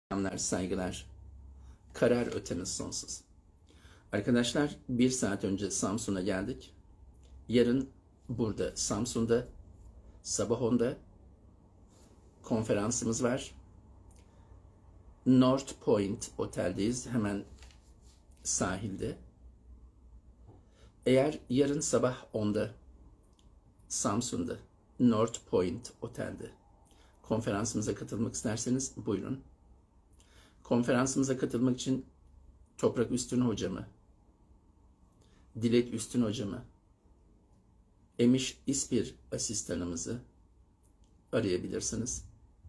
Selamlar, saygılar. Karar ötemiz sonsuz. Arkadaşlar 1 saat önce Samsun'a geldik. Yarın burada Samsun'da sabah 10'da konferansımız var. North Point Otel'deyiz. Hemen sahilde. Eğer yarın sabah 10'da Samsun'da North Point Otel'de konferansımıza katılmak isterseniz buyurun. Konferansımıza katılmak için Toprak Üstün hocamı, Dilek Üstün hocamı, Emiş İspir asistanımızı arayabilirsiniz.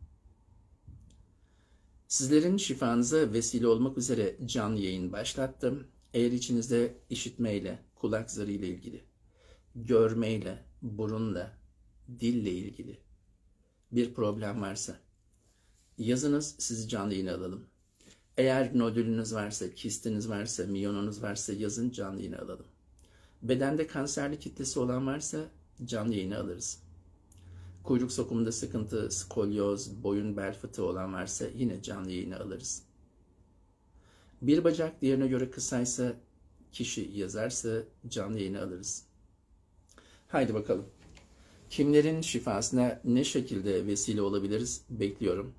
Sizlerin şifanıza vesile olmak üzere canlı yayın başlattım. Eğer içinizde işitmeyle, kulak zarıyla ilgili, görmeyle, burunla, dille ilgili bir problem varsa yazınız, sizi canlı yayına alalım. Eğer nodülünüz varsa, kistiniz varsa, miyonunuz varsa yazın, canlı yayına alalım. Bedende kanserli kitlesi olan varsa canlı yayına alırız. Kuyruk sokumunda sıkıntı, skolyoz, boyun bel fıtığı olan varsa yine canlı yayına alırız. Bir bacak diğerine göre kısaysa, kişi yazarsa canlı yayına alırız. Haydi bakalım. Kimlerin şifasına ne şekilde vesile olabiliriz? Bekliyorum.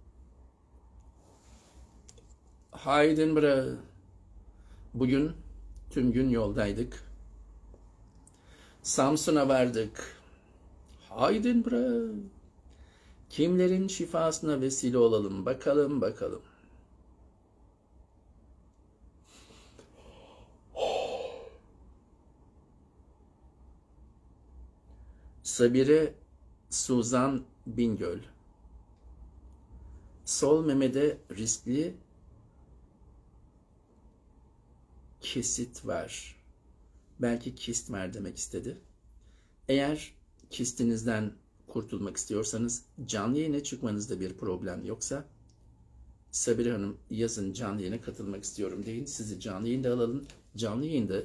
Haydin bre. Bugün tüm gün yoldaydık. Samsun'a vardık. Haydin bre. Kimlerin şifasına vesile olalım? Bakalım bakalım. Sabire Suzan Bingöl. Sol memede riskli kesit var. Belki kist var demek istedi. Eğer kistinizden kurtulmak istiyorsanız canlı yayına çıkmanızda bir problem yoksa Sabire Hanım yazın, canlı yayına katılmak istiyorum deyin. Sizi canlı yayında alalım. Canlı yayında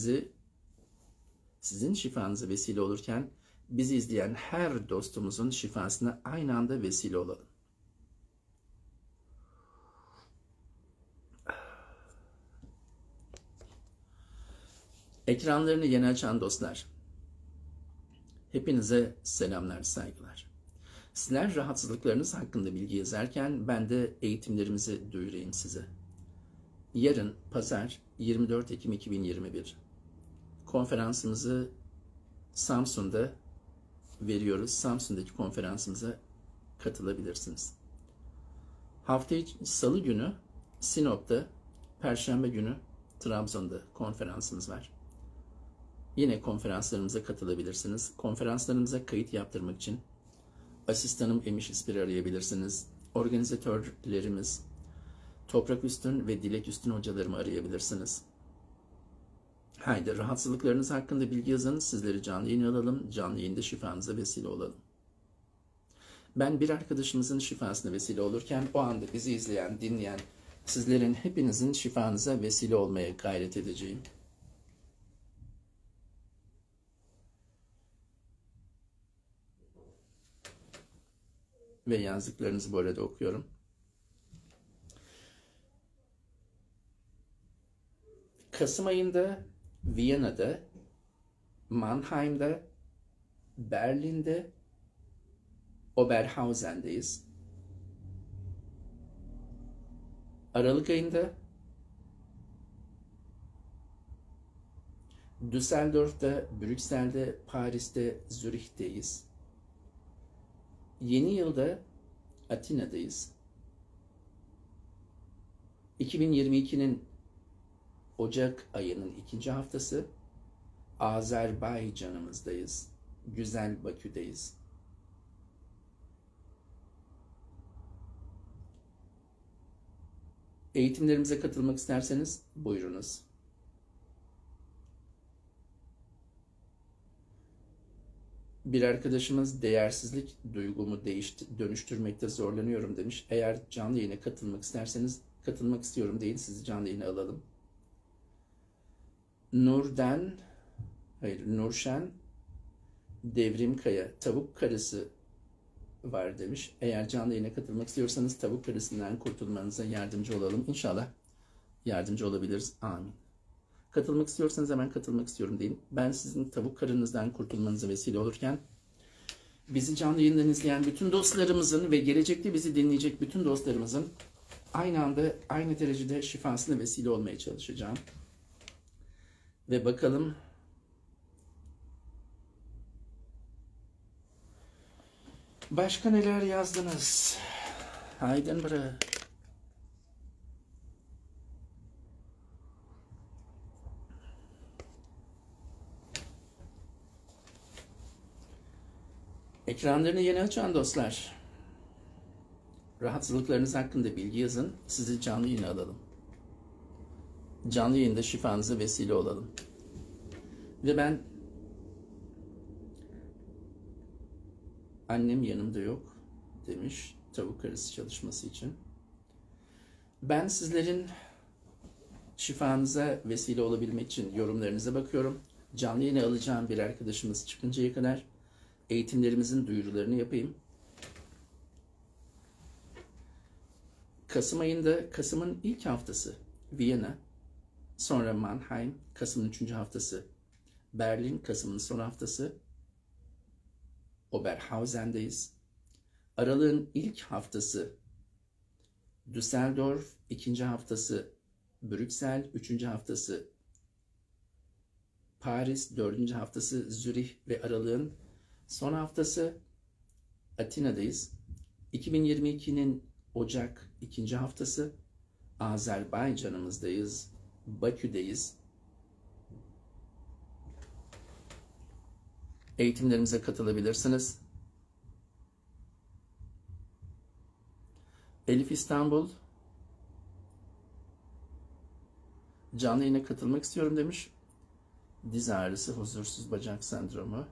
sizin şifanıza vesile olurken bizi izleyen her dostumuzun şifasına aynı anda vesile olalım. Ekranlarını yeni açan dostlar, hepinize selamlar, saygılar. Sizler rahatsızlıklarınız hakkında bilgi yazarken ben de eğitimlerimizi duyurayım size. Yarın Pazar 24 Ekim 2021 konferansımızı Samsun'da veriyoruz. Samsun'daki konferansımıza katılabilirsiniz. Haftaya Salı günü Sinop'ta, Perşembe günü Trabzon'da konferansımız var. Yine konferanslarımıza katılabilirsiniz. Konferanslarımıza kayıt yaptırmak için asistanım Emiş İspir'i arayabilirsiniz. Organizatörlerimiz Toprak Üstün ve Dilek Üstün hocalarımı arayabilirsiniz. Haydi rahatsızlıklarınız hakkında bilgi yazın. Sizleri canlı yayına alalım. Canlı yayında şifanıza vesile olalım. Ben bir arkadaşımızın şifasına vesile olurken o anda bizi izleyen, dinleyen sizlerin hepinizin şifanıza vesile olmaya gayret edeceğim. Ve yazdıklarınızı bu arada okuyorum. Kasım ayında Viyana'da, Mannheim'da, Berlin'de, Oberhausen'deyiz. Aralık ayında Düsseldorf'ta, Brüksel'de, Paris'te, Zürih'teyiz. Yeni yılda Atina'dayız. 2022'nin Ocak ayının 2. haftası Azerbaycan'ımızdayız. Güzel Bakü'deyiz. Eğitimlerimize katılmak isterseniz buyurunuz. Bir arkadaşımız değersizlik duygumu dönüştürmekte zorlanıyorum demiş. Eğer canlı yayına katılmak isterseniz katılmak istiyorum deyin, sizi canlı yayına alalım. Nurşen Devrimkaya, tavuk karısı var demiş. Eğer canlı yayına katılmak istiyorsanız tavuk karısından kurtulmanıza yardımcı olalım. İnşallah yardımcı olabiliriz. Amin. Katılmak istiyorsanız hemen katılmak istiyorum deyin. Ben sizin tavuk karınızdan kurtulmanıza vesile olurken bizi canlı yayından izleyen bütün dostlarımızın ve gelecekte bizi dinleyecek bütün dostlarımızın aynı anda, aynı derecede şifasına vesile olmaya çalışacağım. Ve bakalım başka neler yazdınız? Hayden bre. Ekranlarını yeni açan dostlar, rahatsızlıklarınız hakkında bilgi yazın. Sizi canlı yayına alalım. Canlı yayında şifanıza vesile olalım. Ve ben, annem yanımda yok demiş tavuk karısı çalışması için. Ben sizlerin şifanıza vesile olabilmek için yorumlarınıza bakıyorum. Canlı yayına alacağım bir arkadaşımız çıkıncaya kadar eğitimlerimizin duyurularını yapayım. Kasım ayında, Kasım'ın ilk haftası Viyana, sonra Mannheim, Kasım'ın 3. haftası Berlin, Kasım'ın son haftası Oberhausen'deyiz. Aralığın ilk haftası Düsseldorf, 2. haftası Brüksel, 3. haftası Paris, 4. haftası Zürih ve aralığın son haftası Atina'dayız. 2022'nin Ocak 2. haftası Azerbaycan'ımızdayız, Bakü'deyiz. Eğitimlerimize katılabilirsiniz. Elif İstanbul, canlı yayına katılmak istiyorum demiş. Diz ağrısı, huzursuz bacak sendromu.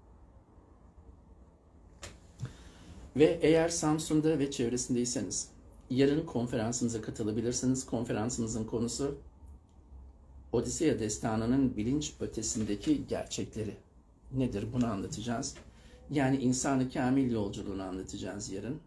Ve eğer Samsun'da ve çevresindeyseniz yarın konferansımıza katılabilirsiniz. Konferansımızın konusu Odisea Destanı'nın bilinç ötesindeki gerçekleri. Nedir? Bunu anlatacağız. Yani İnsan-ı Kamil yolculuğunu anlatacağız yarın.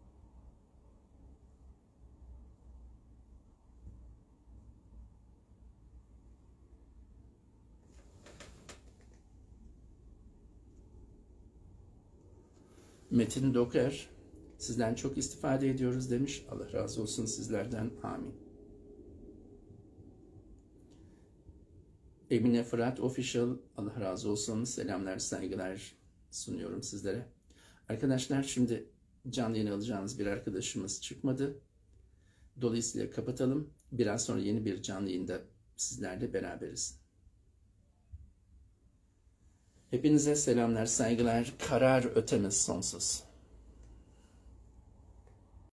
Metin Doker, sizden çok istifade ediyoruz demiş. Allah razı olsun sizlerden. Amin. Emine Fırat Official, Allah razı olsun. Selamlar, saygılar sunuyorum sizlere. Arkadaşlar, şimdi canlı yayın alacağınız bir arkadaşımız çıkmadı. Dolayısıyla kapatalım. Biraz sonra yeni bir canlı yayında sizlerle beraberiz. Hepinize selamlar, saygılar. Karar ötemiz sonsuz.